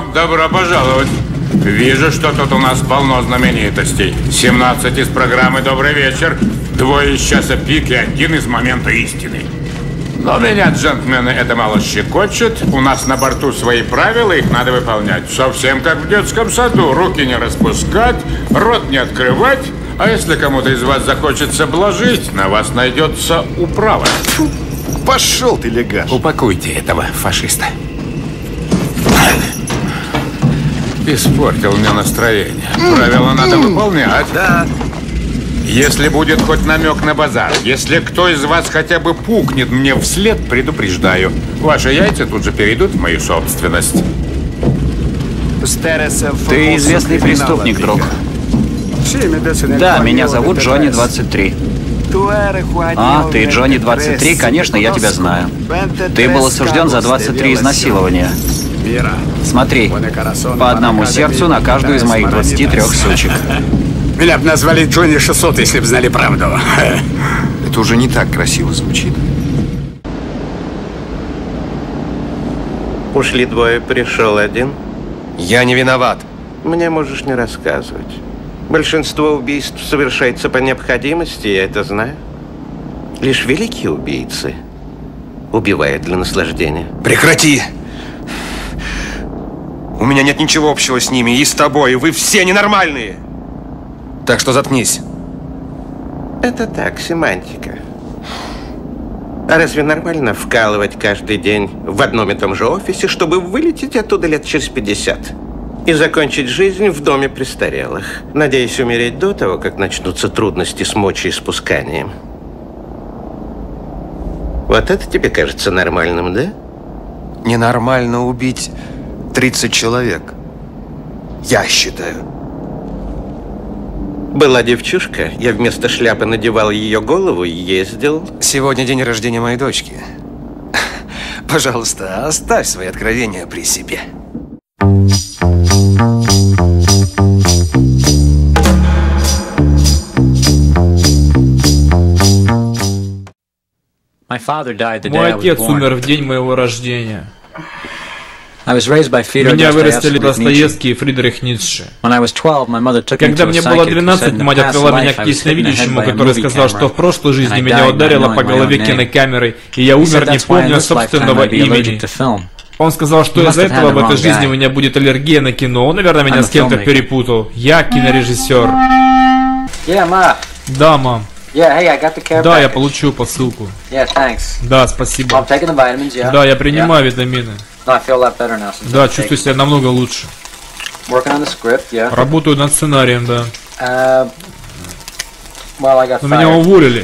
добро пожаловать. Вижу, что тут у нас полно знаменитостей. 17 из программы «Добрый вечер», 2 из часа пик и 1 из момента истины. Но меня, джентльмены, это мало щекочет. У нас на борту свои правила, их надо выполнять. Совсем как в детском саду. Руки не распускать, рот не открывать. А если кому-то из вас захочется блажить, на вас найдется управа. Фу, пошел ты, легаш. Упакуйте этого фашиста. Испортил мне настроение. Правила надо выполнять. Да. Если будет хоть намек на базар, если кто из вас хотя бы пукнет мне вслед, предупреждаю. Ваши яйца тут же перейдут в мою собственность. Ты известный преступник, друг. Да, меня зовут Джонни 23. А, ты Джонни 23, конечно, я тебя знаю. Ты был осужден за 23 изнасилования. Смотри, по одному сердцу на каждую из моих 23 сучек. Меня бы назвали Джонни 600, если бы знали правду. Это уже не так красиво звучит. Ушли 2, пришел 1. Я не виноват. Мне можешь не рассказывать. Большинство убийств совершается по необходимости, я это знаю. Лишь великие убийцы убивают для наслаждения. Прекрати! У меня нет ничего общего с ними и с тобой, и вы все ненормальные. Так что заткнись. Это так, семантика. А разве нормально вкалывать каждый день в одном и том же офисе, чтобы вылететь оттуда лет через 50 и закончить жизнь в доме престарелых? Надеюсь, умереть до того, как начнутся трудности с мочеиспусканием. Вот это тебе кажется нормальным, да? Ненормально убить 30 человек. Я считаю. Была девчушка, я вместо шляпы надевал ее голову и ездил. Сегодня день рождения моей дочки. Пожалуйста, оставь свои откровения при себе. Мой отец умер в день моего рождения. Меня вырастили Достоевский и Фридрих Ницше. Когда мне было 12, мать отвела меня к ясновидящему, который сказал, что в прошлой жизни меня ударило по голове кинокамерой, и я умер, не помня собственного имени. Он сказал, что из-за этого в этой жизни у меня будет аллергия на кино. Он, наверное, меня с кем-то перепутал. Я кинорежиссер. Да, мам. Да, я получу посылку. Да, спасибо. Да, я принимаю витамины. Да, чувствую себя намного лучше. Работаю над сценарием, да. Но меня уволили.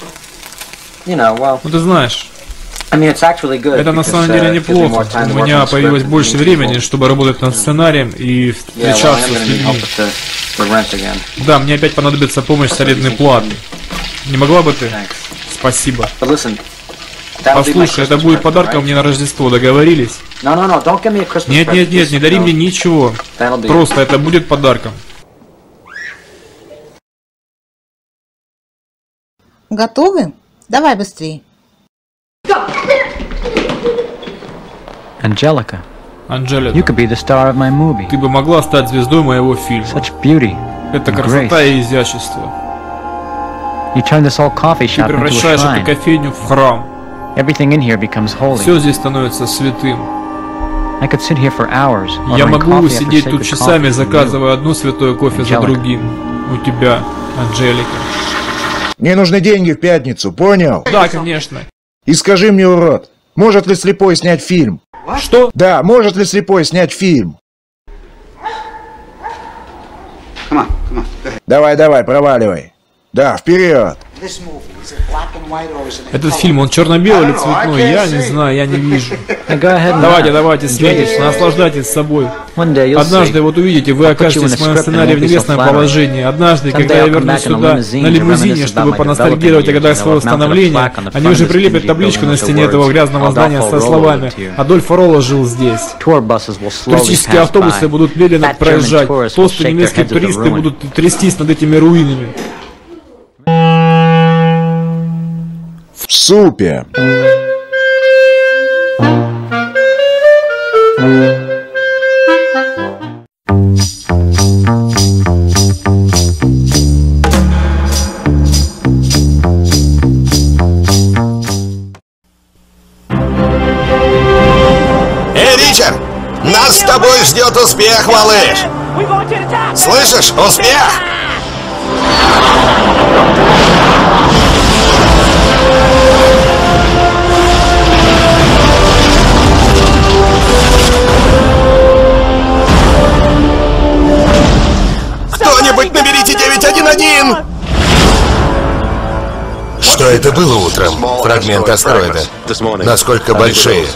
Ну ты знаешь. Это на самом деле неплохо. У меня появилось больше времени, чтобы работать над сценарием и встречаться с людьми. Да, мне опять понадобится помощь с арендной платой. Не могла бы ты? Спасибо. Послушай, это будет подарком мне на Рождество, договорились? Нет, нет, нет, не дари мне ничего. Просто это будет подарком. Готовы? Давай быстрее. Анжелика, ты бы могла стать звездой моего фильма. Это красота и изящество. Ты превращаешь эту кофейню в храм. Все здесь становится святым. Я могу сидеть тут часами, заказывая одно святое кофе за другим. У тебя, Анжелика. Мне нужны деньги в пятницу, понял? Да, конечно. И скажи мне, урод, может ли слепой снять фильм? Что? Да, может ли слепой снять фильм? Давай, давай, проваливай. Да, вперед. Этот фильм, он черно-белый или цветной? Я не знаю, я не вижу. Давайте, смейтесь, наслаждайтесь собой. Однажды, вот увидите, вы окажетесь в моем сценарии в нелестном положении. Однажды, когда я вернусь сюда на лимузине, чтобы поностальгировать о годах своего становления, они уже прилепят табличку на стене этого грязного здания со словами «Адольф Ролло жил здесь». Туристические автобусы будут медленно проезжать, толстые немецкие туристы будут трястись над этими руинами. В супе. Вот успех, малыш! Слышишь? Успех! Кто-нибудь наберите 911! Что это было утром? Фрагмент астероида. Насколько большие?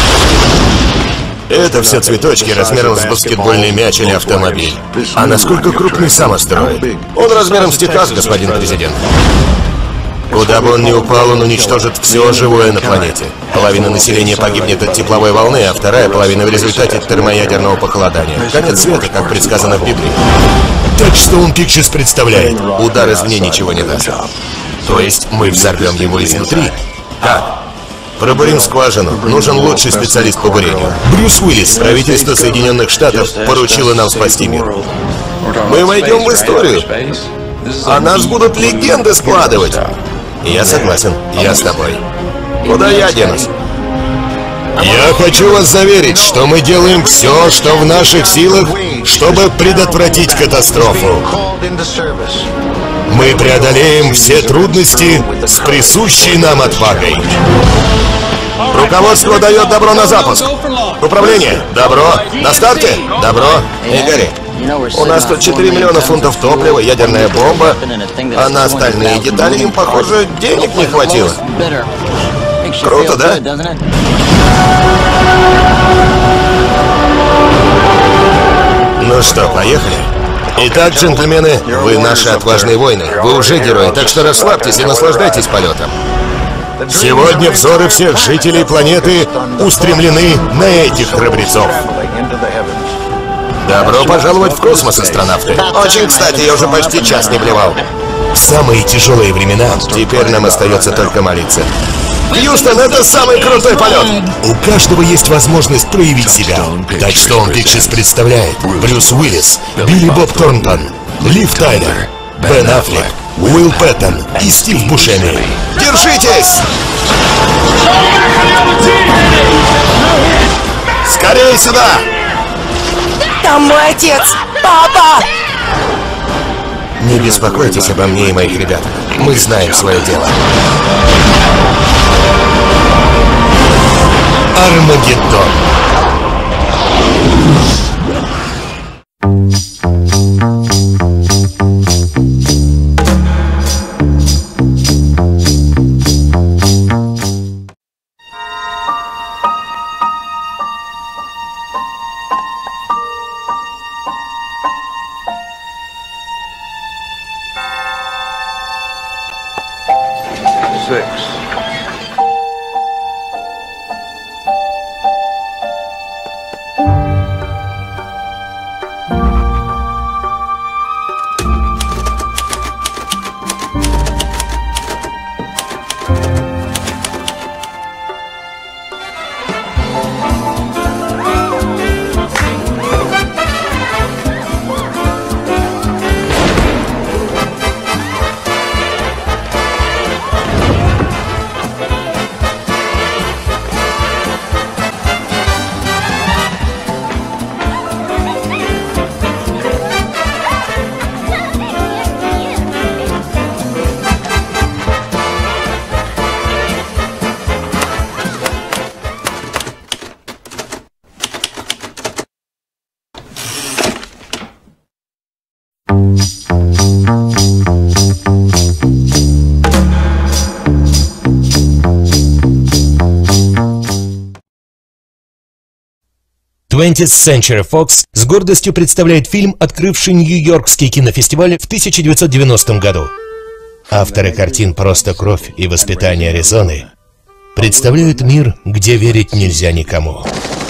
Это все цветочки размером с баскетбольный мяч или автомобиль. А насколько крупный сам астероид? Он размером с Техас, господин президент. Куда бы он ни упал, он уничтожит все живое на планете. Половина населения погибнет от тепловой волны, а вторая половина в результате термоядерного похолодания. Конец света, как предсказано в Библии. Так что он Pictures представляет. Удар извне ничего не даст. То есть мы взорвем его изнутри? Как? Пробурим скважину. Нужен лучший специалист по бурению. Брюс Уиллис, правительство Соединенных Штатов, поручило нам спасти мир. Мы войдем в историю. А нас будут легенды складывать. Я согласен. Я с тобой. Куда я денусь? Я хочу вас заверить, что мы делаем все, что в наших силах, чтобы предотвратить катастрофу. Мы преодолеем все трудности с присущей нам отвагой. Руководство дает добро на запуск. Управление. Добро. На старте. Добро. Игорь, у нас тут 4 миллиона фунтов топлива, ядерная бомба, а на остальные детали им, похоже, денег не хватило. Круто, да? Ну что, поехали? Итак, джентльмены, вы наши отважные воины. Вы уже герои, так что расслабьтесь и наслаждайтесь полетом. Сегодня взоры всех жителей планеты устремлены на этих храбрецов. Добро пожаловать в космос, астронавты. Очень кстати, я уже почти час не блевал. В самые тяжелые времена теперь нам остается только молиться. Хьюстон, это самый крутой полет! У каждого есть возможность проявить себя. Так что он Pictures представляет Брюс Уиллис, Билли Боб Торнтон, Лив Тайлер, Бен Аффлек, Уилл Пэттон и Стив Бушеми. Держитесь! Скорее сюда! Там мой отец! Папа! Не беспокойтесь обо мне и моих ребятах. Мы знаем свое дело. Армагеддон. Twentieth Century Fox с гордостью представляет фильм, открывший Нью-Йоркский кинофестиваль в 1990 году. Авторы картин «Просто кровь» и «Воспитание Аризоны» представляют мир, где верить нельзя никому.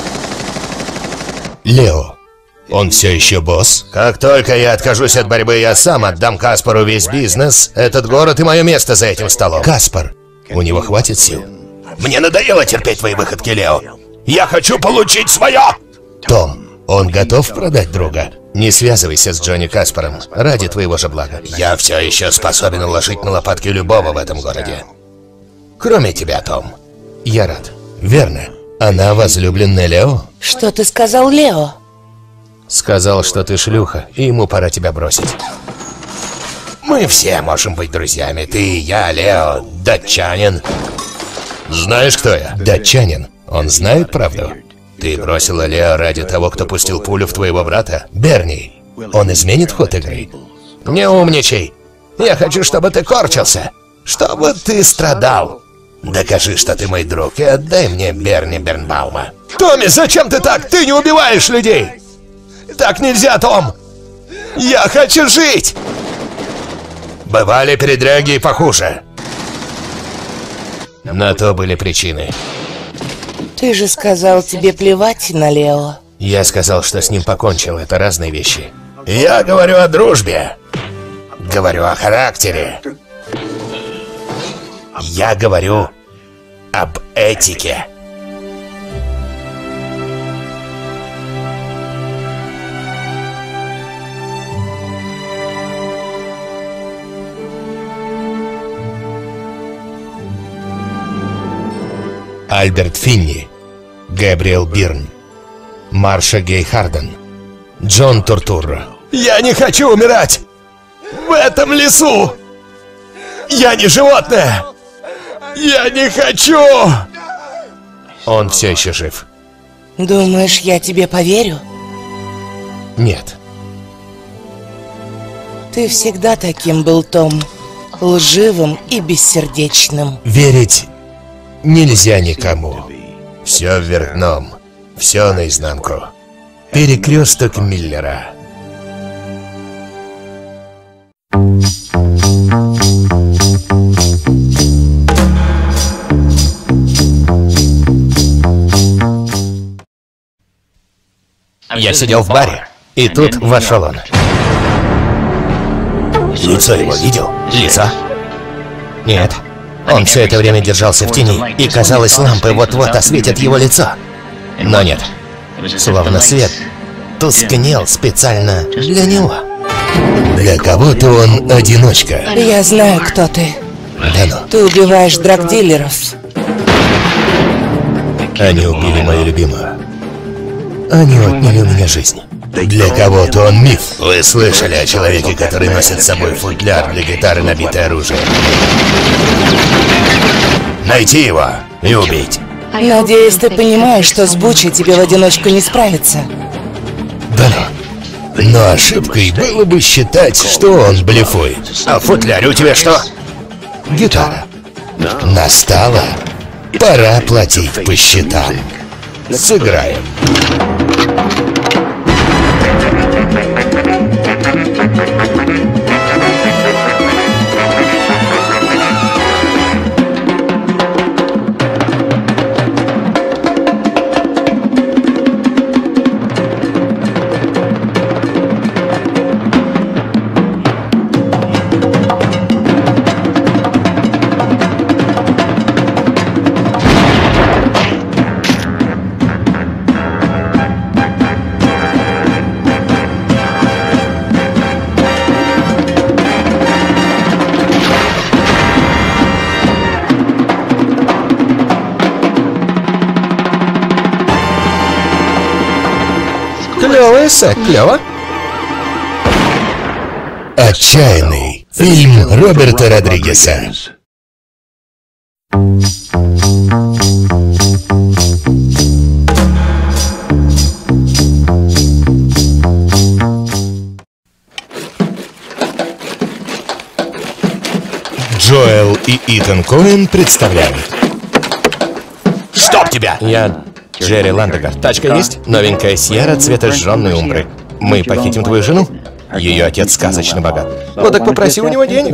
Лео. Он все еще босс? Как только я откажусь от борьбы, я сам отдам Каспару весь бизнес, этот город и мое место за этим столом. Каспар. У него хватит сил? Мне надоело терпеть твои выходки, Лео. Я хочу получить свое! Том. Он готов продать друга? Не связывайся с Джонни Каспаром, ради твоего же блага. Я все еще способен уложить на лопатки любого в этом городе. Кроме тебя, Том. Я рад. Верно. Она возлюбленная Лео? Что ты сказал, Лео? Сказал, что ты шлюха, и ему пора тебя бросить. Мы все можем быть друзьями. Ты, я, Лео, датчанин. Знаешь, кто я? Датчанин. Он знает правду? Ты бросила Лео ради того, кто пустил пулю в твоего брата? Берни. Он изменит ход игры? Не умничай. Я хочу, чтобы ты корчился. Чтобы ты страдал. Докажи, что ты мой друг, и отдай мне Берни Бернбаума. Томми, зачем ты так? Ты не убиваешь людей! Так нельзя, Том! Я хочу жить! Бывали передряги и похуже. На то были причины. Ты же сказал, тебе плевать на Лео. Я сказал, что с ним покончил. Это разные вещи. Я говорю о дружбе. Говорю о характере. Я говорю об этике. Альберт Финни, Гэбриэл Бирн, Марша Гей Харден, Джон Туртурро. Я не хочу умирать! В этом лесу! Я не животное! Я не хочу! Он все еще жив. Думаешь, я тебе поверю? Нет. Ты всегда таким был, Том. Лживым и бессердечным. Верить нельзя никому. Все вверх дном. Все наизнанку. Перекресток Миллера. Я сидел в баре, и тут вошел он. Лицо его видел? Лица? Нет. Он все это время держался в тени, и казалось, лампы вот-вот осветят его лицо. Но нет. Словно свет тускнел специально для него. Для кого-то он одиночка. Я знаю, кто ты. Да ну. Ты убиваешь драгдилеров. Они убили мою любимую. Они отняли у меня жизнь. Для кого-то он миф. Вы слышали о человеке, который носит с собой футляр для гитары, набитый оружием? Найти его и убить. Надеюсь, ты понимаешь, что с Бучей тебе в одиночку не справиться. Да ну. Но ошибкой было бы считать, что он блефует. А в футляре у тебя что? Гитара. Настало. Пора платить по счетам. Сыграем. Клёвый сет, клёво. Отчаянный. Фильм Роберта Родригеса. Джоэл и Итан Коэн представляют. Стоп тебя! Я Джерри Ландегар. Тачка есть? Новенькая Сьерра цвета жжённой умбры. Мы похитим твою жену? Ее отец сказочно богат. Ну так попроси у него денег.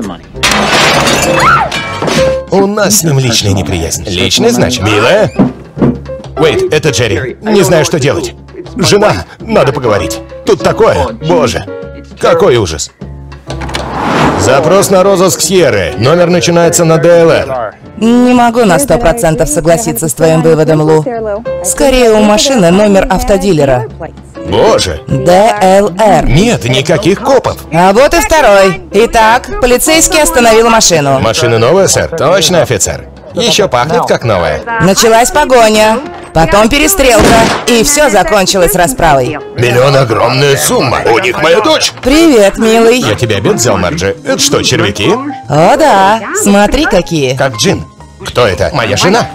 У нас с ним личная неприязнь. Личная, значит? Милая? Уэйт, это Джерри. Не знаю, что делать. Жена, надо поговорить. Тут такое. Боже, какой ужас. Запрос на розыск Сьерры. Номер начинается на ДЛР. Не могу на 100% согласиться с твоим выводом, Лу. Скорее, у машины номер автодилера. Боже. ДЛР. Нет, никаких копов. А вот и второй. Итак, полицейский остановил машину. Машина новая, сэр? Точно, офицер. Еще пахнет как новая. Началась погоня, потом перестрелка, и все закончилось расправой. Миллион — огромная сумма. У них моя дочь. Привет, милый. Я тебе обед взял, Марджи. Это что, червяки? О, да. Смотри, какие. Как Джин. Кто это? Моя жена.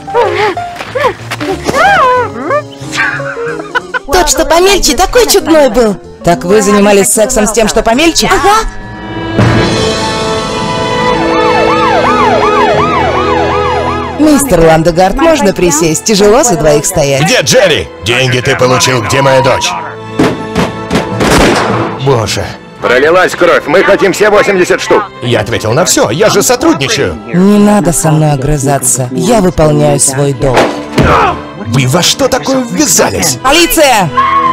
Тот, что помельче, такой чудной был. Так вы занимались сексом с тем, что помельче? Ага. Мистер Ландегард, можно присесть? Тяжело за двоих стоять. Где Джерри? Деньги ты получил, где моя дочь? Боже. Пролилась кровь, мы хотим все 80 штук. Я ответил на все, я же сотрудничаю. Не надо со мной огрызаться, я выполняю свой долг. Вы во что такое ввязались? Полиция!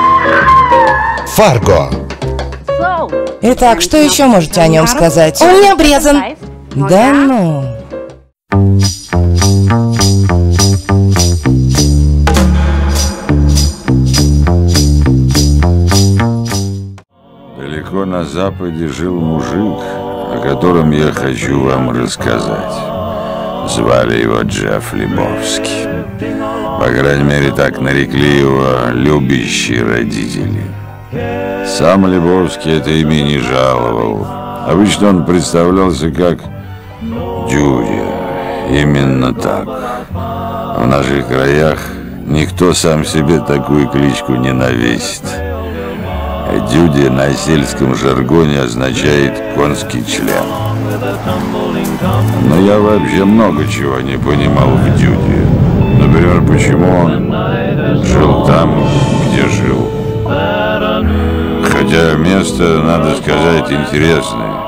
Фарго. Итак, что еще можете о нем сказать? Он не обрезан. Да ну. Далеко на западе жил мужик, о котором я хочу вам рассказать. Звали его Джефф Лебовский. По крайней мере, так нарекли его любящие родители. Сам Лебовский это имя не жаловал. Обычно он представлялся как Дюдя. Именно так. В наших краях никто сам себе такую кличку не навесит. Дюдя на сельском жаргоне означает «конский член». Но я вообще много чего не понимал в Дюде. Например, почему он жил там, где жил. Хотя место, надо сказать, интересное.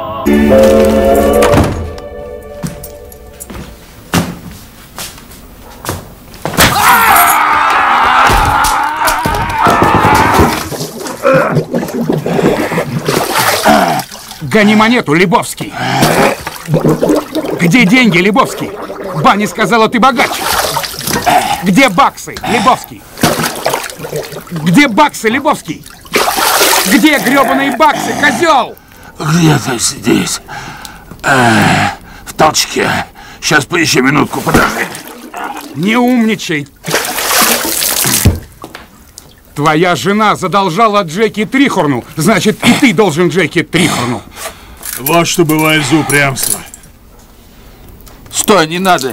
Гони монету, Лебовский. Где деньги, Лебовский? Банни сказала, ты богач. Где баксы, Лебовский? Где баксы, Лебовский? Где гребаные баксы, козел? Где-то здесь. В толчке. Сейчас поищи минутку, подожди. Не умничай. Твоя жена задолжала Джеки Трихорну, значит, и ты должен Джеки Трихорну. Вот что бывает за упрямство. Стой, не надо.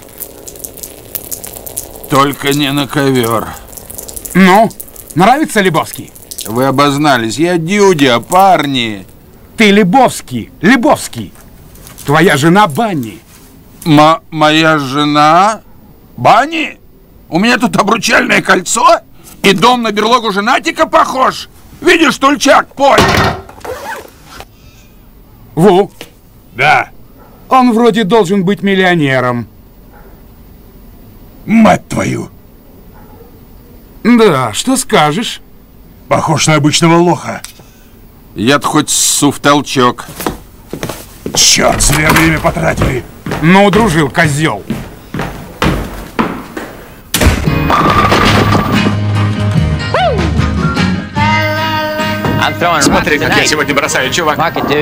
Только не на ковер. Ну, нравится Лебовский? Вы обознались. Я Дюдя, парни. Ты Лебовский, Лебовский. Твоя жена Банни. Моя жена? Банни? У меня тут обручальное кольцо? И дом на берлогу женатика похож. Видишь, тульчак, понял. Ву. Да. Он вроде должен быть миллионером. Мать твою. Да, что скажешь? Похож на обычного лоха. Я-то хоть ссу в толчок. Черт, зря время потратили. Ну, дружил, козел. Смотри, как я сегодня бросаю, чувак.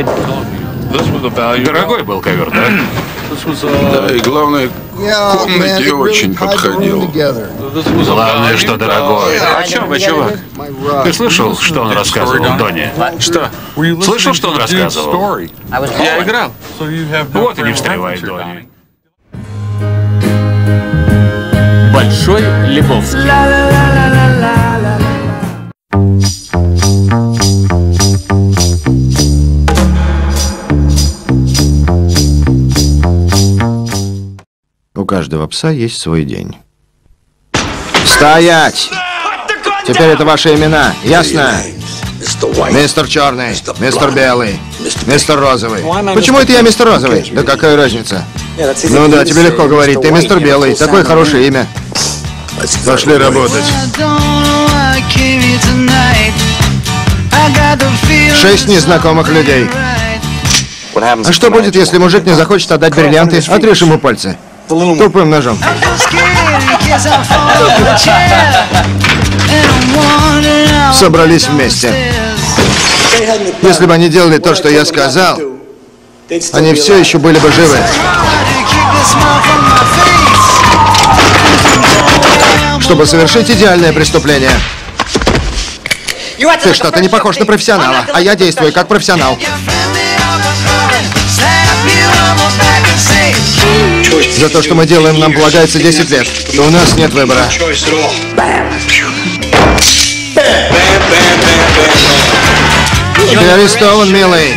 Дорогой был ковер, да? Да, и главное, к комнате очень подходил. Главное, что дорогой. О чем вы, чувак? Ты слышал, что он рассказывал Доне? Что? Слышал, что он рассказывал? Я играл. Вот и не встревай, Дони. Большой Лебовский. У каждого пса есть свой день. Стоять! Теперь это ваши имена, ясно? Мистер Черный, мистер Белый, мистер Розовый. Почему это я мистер Розовый? Да какая разница? Ну да, тебе легко говорить, ты мистер Белый, такое хорошее имя. Пошли работать. 6 незнакомых людей. А что будет, если мужик не захочет отдать бриллианты? Отрежь ему пальцы. Тупым ножом. Собрались вместе. Если бы они делали то, что я сказал, они все еще были бы живы. Чтобы совершить идеальное преступление. Ты что-то не похож на профессионала, а я действую как профессионал. За то, что мы делаем, нам полагается 10 лет. Но у нас нет выбора. Ты арестован, милый.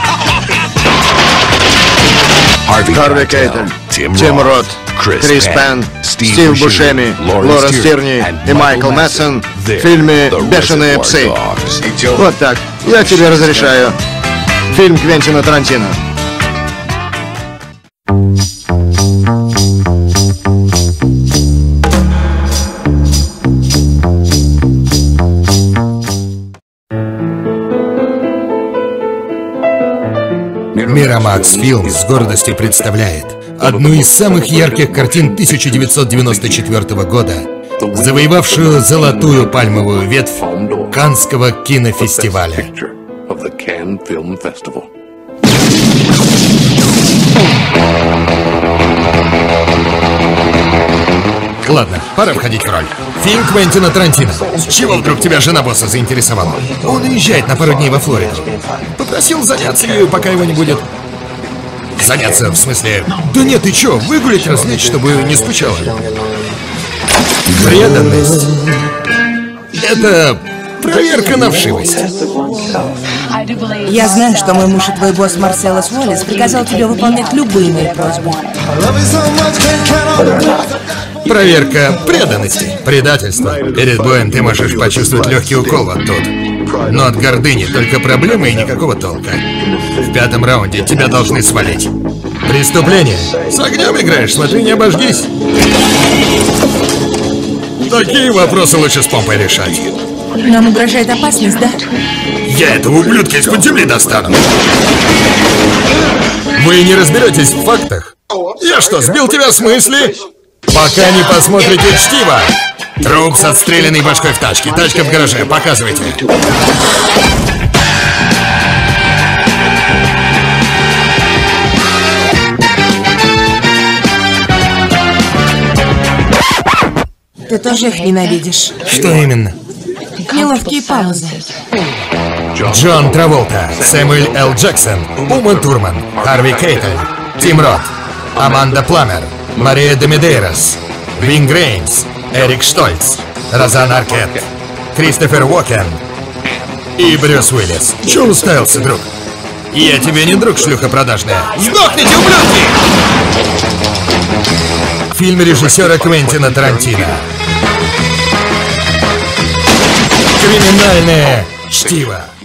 Харви Кейтель, Тим Рот, Крис Пен, Стив Бушеми, Лоренс Тирни и Майкл Мэдсон в фильме «Бешеные псы». Вот так. Я тебе разрешаю. Фильм Квентина Тарантино. Miramax Films с гордостью представляет одну из самых ярких картин 1994 года, завоевавшую золотую пальмовую ветвь Каннского кинофестиваля. Ладно, пора входить в роль. Фильм Квентина Тарантино. С чего вдруг тебя жена босса заинтересовала? Он уезжает на пару дней во Флориду. Попросил заняться ею, пока его не будет. Заняться, в смысле... Да нет, ты чё, выгулять, развлечь, чтобы не скучала. Преданность. Это проверка на вшивость. Я знаю, что мой муж и твой босс Марселос Уоллес приказал тебе выполнять любые мои просьбы. Проверка преданности, предательства. Перед боем ты можешь почувствовать легкий укол вот тут. Но от гордыни только проблемы и никакого толка. В 5-м раунде тебя должны свалить. Преступление. С огнем играешь, смотри, не обожгись. Такие вопросы лучше с помпой решать. Нам угрожает опасность, да? Я этого ублюдка из-под земли достану. Вы не разберетесь в фактах? Я что, сбил тебя с мысли? Пока не посмотрите чтиво. Труп с отстрелянной башкой в тачке. Тачка в гараже. Показывайте. Ты тоже их ненавидишь. Что именно? Неловкие паузы. Джон Траволта, Сэмюэль Л. Джексон, Ума Турман, Харви Кейтель, Тим Рот, Аманда Пламер, Мария де Медейрос, Винг Реймс, Эрик Штольц, Розан Аркет, Кристофер Уокен и Брюс Уиллис. Чё уставился, друг? Я тебе не друг, шлюха продажная. Сдохните, ублюдки! Фильм режиссера Квентина Тарантино. Криминальное чтиво.